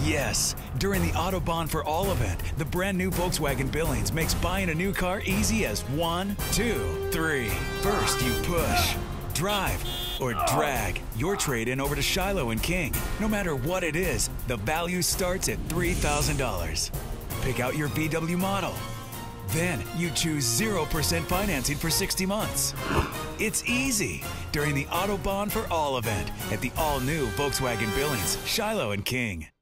Yes, during the Autobahn for All event, the brand new Volkswagen Billings makes buying a new car easy as 1, 2, 3. First, you push, drive, or drag your trade-in over to Shiloh and King. No matter what it is, the value starts at $3,000. Pick out your VW model. Then you choose 0% financing for 60 months. It's easy during the Autobahn for All event at the all-new Volkswagen Billings, Shiloh and King.